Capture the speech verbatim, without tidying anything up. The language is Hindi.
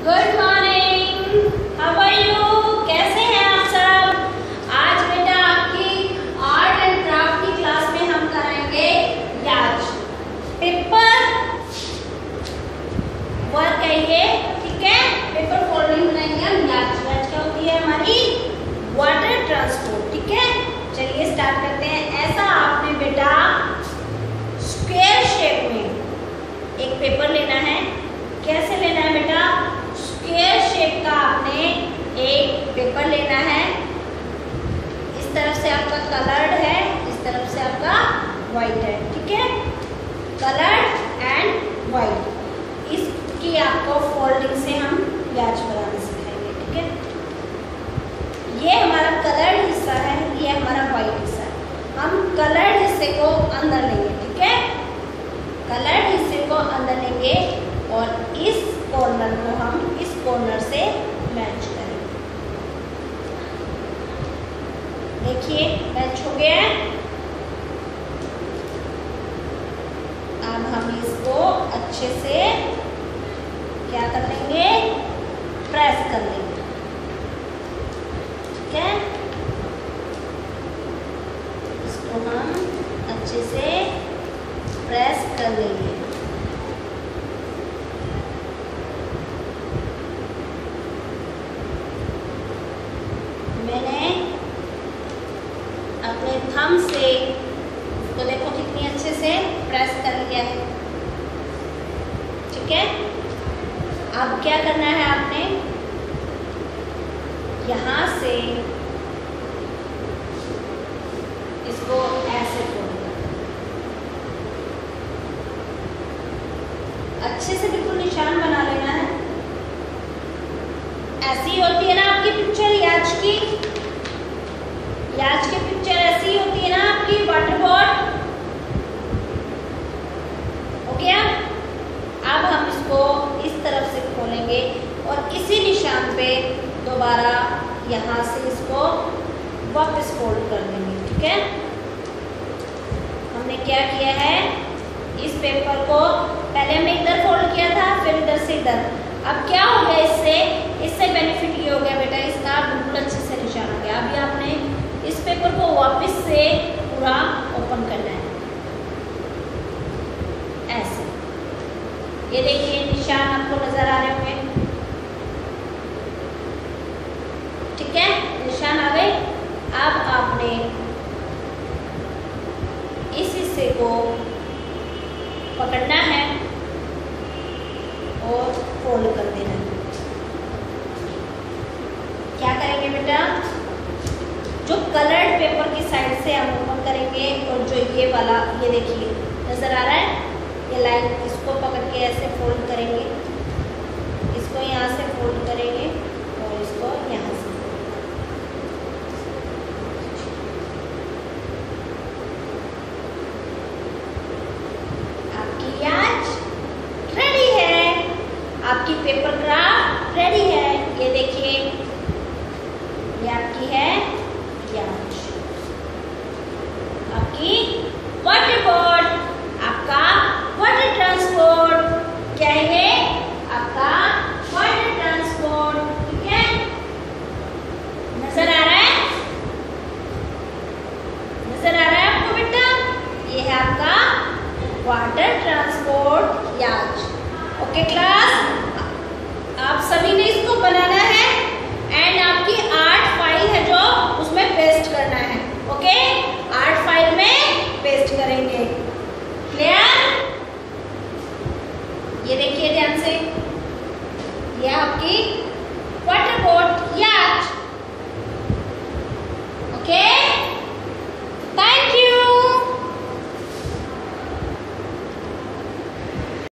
Good morning, how are you? कैसे हैं आप सब? आज बेटा आपकी आर्ट एंड क्राफ्ट की क्लास में हम कराएंगे याज पेपर वर्क है ये, ठीक है। पेपर फोल्डिंग बनाएंगे हम याज। याज क्या होती है? हमारी वाटर ट्रांसपोर्ट, ठीक है। चलिए स्टार्ट करते हैं। ऐसा आपने बेटा स्क्वायर शेप में एक पेपर लेना है। कैसे लेना है बेटा? स्क्वायर शेप का आपने एक पेपर लेना है। इस तरफ से आपका कलर्ड है, इस तरफ से आपका वाइट है, ठीक है। कलर्ड एंड वाइट, इसकी आपको फोल्डिंग से हम याज बनाना सिखाएंगे, ठीक है। ये हमारा कलर्ड हिस्सा है, ये हमारा वाइट हिस्सा है। हम कलर्ड हिस्से को अंदर लेंगे, ठीक है। कलर्ड हिस्से को अंदर लेंगे और इस कॉर्नर को हम इस कॉर्नर से मैच करेंगे। देखिए मैच हो गया है। अब हम इसको अच्छे से क्या कर लेंगे? प्रेस कर लेंगे, ठीक है। इसको हम अच्छे से प्रेस कर लेंगे। मैंने अपने थंब से तो देखो कितनी अच्छे से प्रेस कर लिया है, ठीक है। अब क्या करना है आपने? यहाँ से इसको ऐसे फोल्ड अच्छे से बिल्कुल निशान बना लेना है। ऐसी होती है ना आपकी पिक्चर याज की, याज की पिक्चर ऐसी होती है ना आपकी वाटर बोर्ड, हो गया। अब हम इसको इस तरफ से खोलेंगे और इसी निशान पे दोबारा यहाँ से इसको वापस फोल्ड कर देंगे, ठीक है। हमने क्या किया है? इस पेपर को पहले हमने इधर फोल्ड किया था, फिर इधर से इधर। अब क्या हो गया इससे? इससे बेनिफिट ये हो गया बेटा, इसका बिल्कुल अच्छे से निशान आ गया। अभी आपने इस पेपर को वापस से पूरा ओपन करना है, ऐसे। ये देखिए निशान आपको नजर आ रहे होंगे, ठीक है। निशान आ गए। अब आपने इस हिस्से को पकड़ना है और फोल्ड कर देना है। क्या करेंगे बेटा? जो कलर्ड पेपर की साइड से हम ओपन करेंगे और जो ये वाला, ये देखिए नजर आ रहा है, ये लाइन, इसको पकड़ के ऐसे फोल्ड करेंगे। इसको यहाँ से फोल्ड करेंगे और इसको यहाँ से। आपकी याज रेडी है, आपकी पेपर क्राफ्ट रेडी है। ये देखिए, ये आपकी है याज, आपकी वाटर बोर्ड, आपका वाटर ट्रांसपोर्ट। क्या है ये? आपका वाटर ट्रांसपोर्ट, ठीक है। नजर आ रहा है? नजर आ रहा है आपको बेटा? ये है आपका वाटर ट्रांसपोर्ट याज। ओके क्लास, आप सभी ने इसको बनाना है एंड आपकी आर्ट फाइल है जो उसमें पेस्ट करना है। ओके, आर्ट फाइल में पेस्ट करेंगे। क्लियर? ये देखिए ध्यान से, ये आपकी वाटर बोर्ड या